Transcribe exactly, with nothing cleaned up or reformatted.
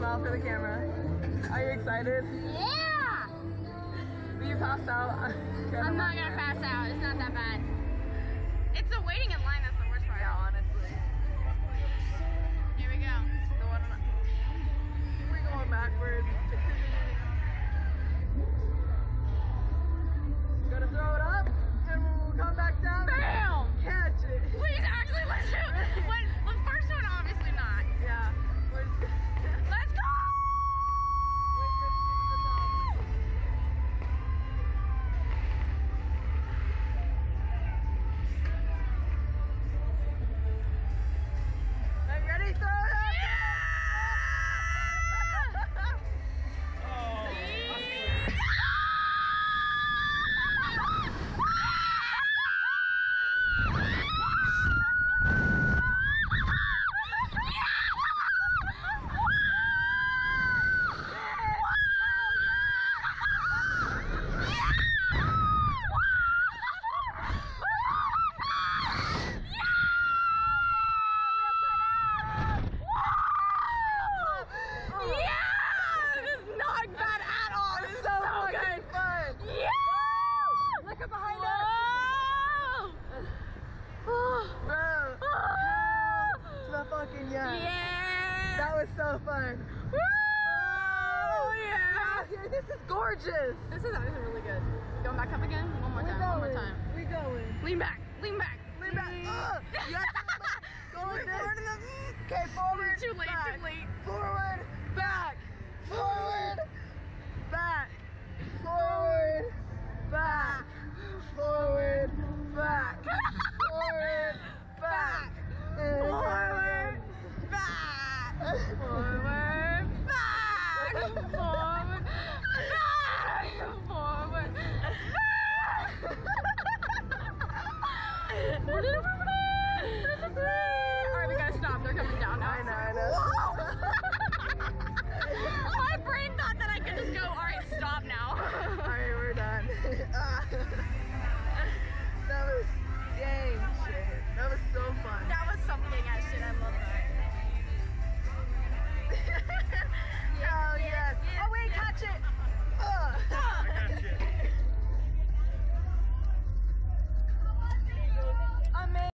smile for the camera. Are you excited? Yeah! Will you pass out? I'm not gonna pass out. It's not that bad. It's the waiting in line that's the worst part. Yeah, honestly. Here we go. The one on, we're going backwards. Gonna throw it up and we'll come back down. Bam! Catch it. Please actually let's do it. When, the first one, obviously not. Yeah. We're just gonna Let's go! wait for it to get to the top. I'm ready, throw it up! Fucking yeah. Yeah! That was so fun. Woo! Oh, yeah! Here, this is gorgeous. This is actually really good. Going back up again? One more We're time, going. one more time. We going. Lean back, lean back. Lean back. Ugh. You have to go like this. Okay, forward. Too late, back. too late. Forward, back. Forward, back. Forward, back. Forward, back. Forward, back. Forward, back. Forward, back. Forward, back. Forward, back. Alright, we gotta stop. They're coming down now. I know, I know. Whoa!